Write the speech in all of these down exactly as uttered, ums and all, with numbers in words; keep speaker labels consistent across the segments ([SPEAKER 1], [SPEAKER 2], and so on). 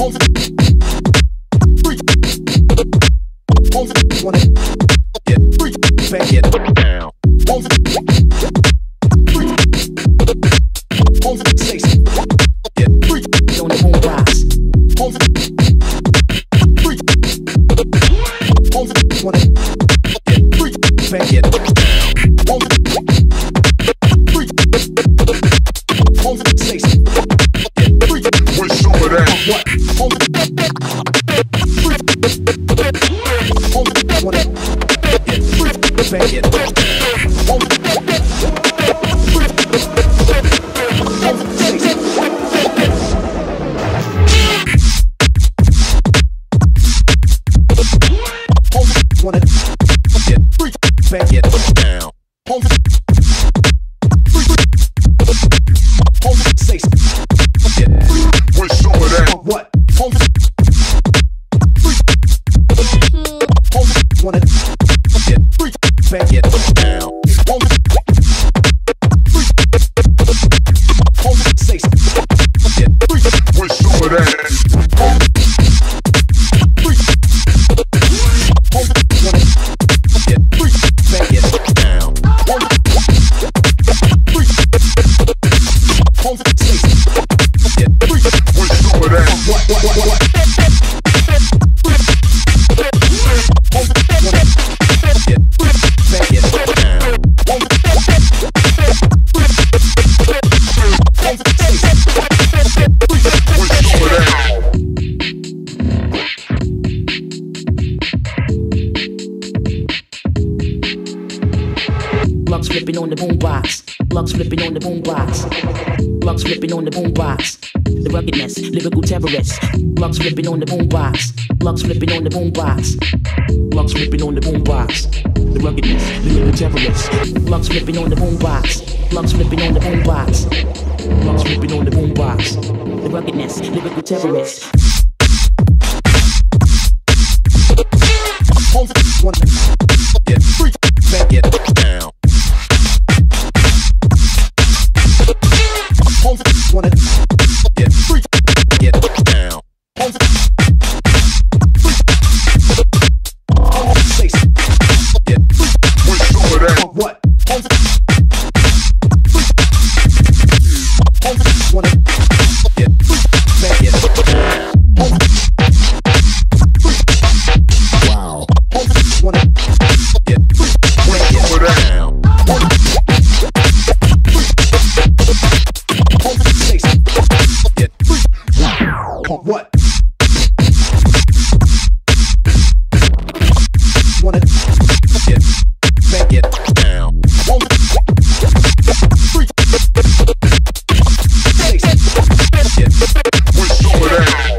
[SPEAKER 1] Lux flipping on the boombox. Lux flipping on the boombox. Lux flipping on the boombox. The ruggedness, lyrical terrorist. Lux flipping on the boombox. Lux flipping on the boombox. Lux flipping on the boombox. The ruggedness, lyrical terrorist. Lux flipping on the boombox. Lux flipping on the boombox. Lux flipping on the boombox. The ruggedness, lyrical terrorist.
[SPEAKER 2] Get free, back it down. Wanna get free, get down. Say get free, what's over there? What? Wanna get free, back it down. Wow. Wanna get free, back it down. Get free. What? Wanna get back it down. Free. Get what's over there?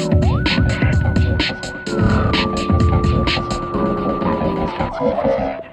[SPEAKER 3] Thank you.